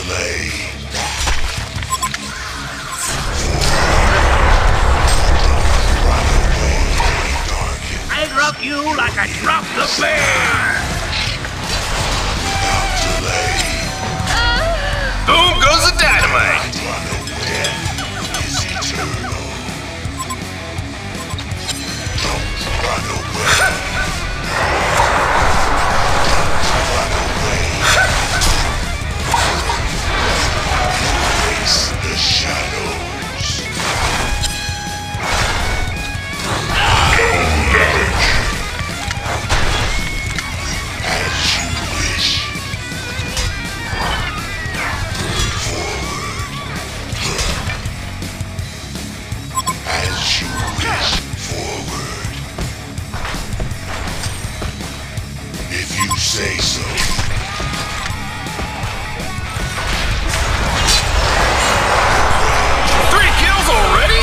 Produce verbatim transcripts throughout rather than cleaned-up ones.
You like I dropped the bear! Boom goes the dynamite! Death is eternal. Don't run away. Don't run away. Face the shadows. No damage. Say so. Three kills already?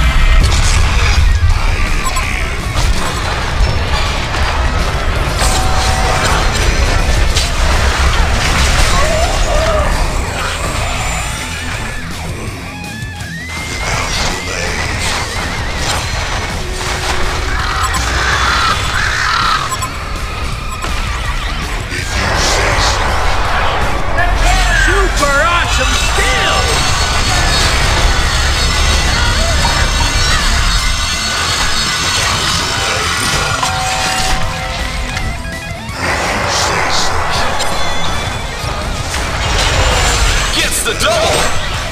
The double!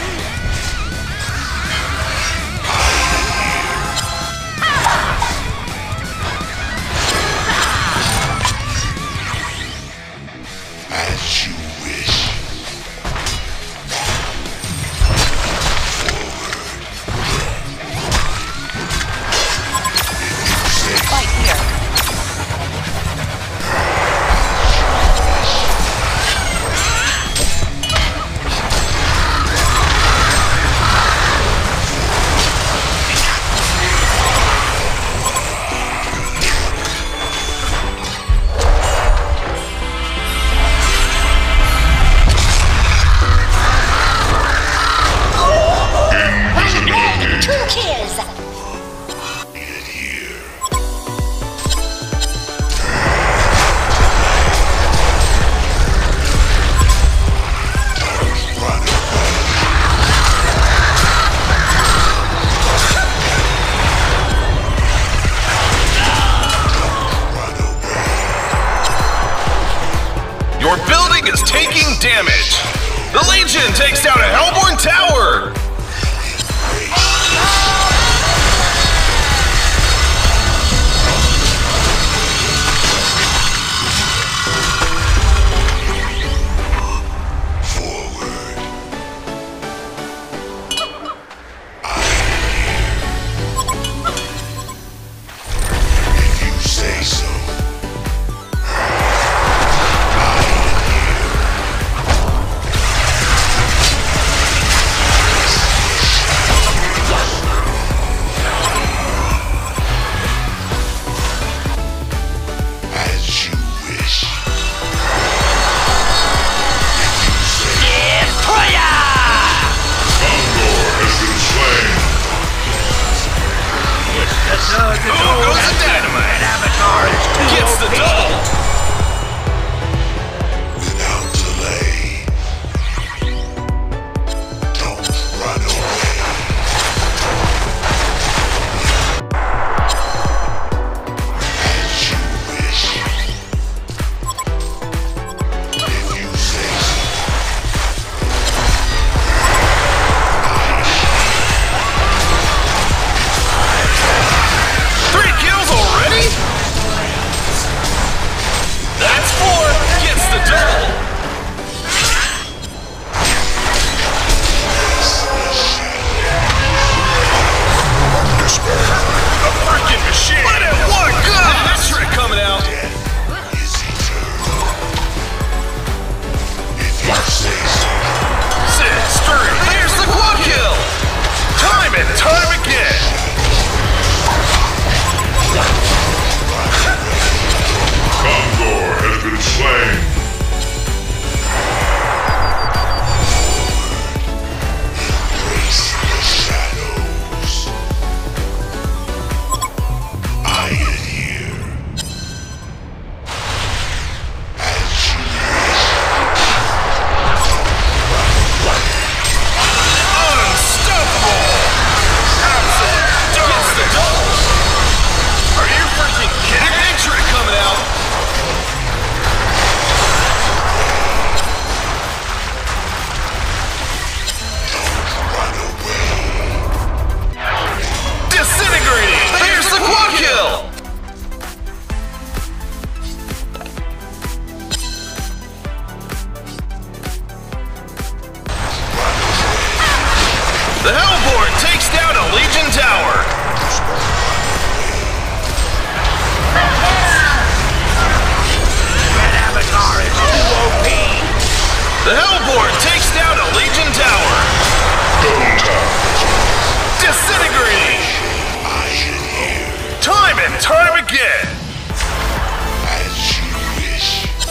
As you wish. Fight here. Your building is taking damage! The Legion takes down a Hellborn tower! and time again. As you wish.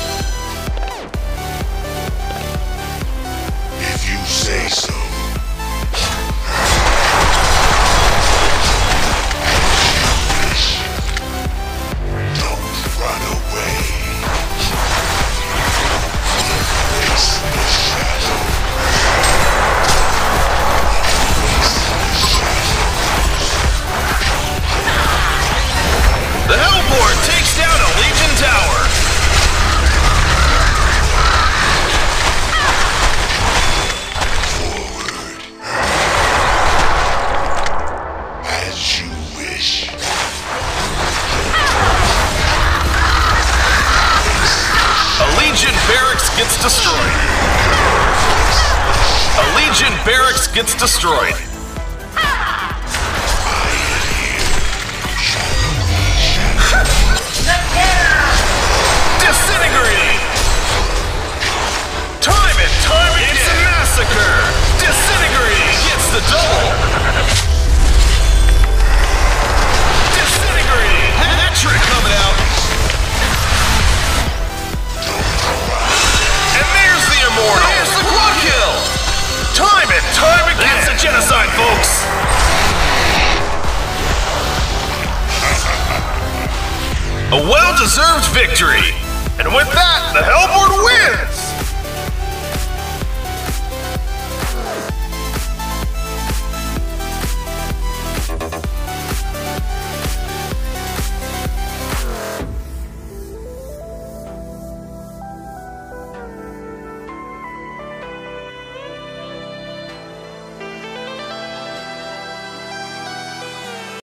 If you say so. As you wish. Don't run away. Face the shadow. The Hellboard takes down a Legion tower. Forward. As you wish. A Legion barracks gets destroyed. A Legion barracks gets destroyed. Disintegrating! Time and time again! It's a massacre! Disintegrating gets the double! Disintegrating! Hat trick coming out! And there's the Immortal! There's the quad kill! Time and time again! That's a genocide, folks! A well-deserved victory! And with that, the Hellboard wins!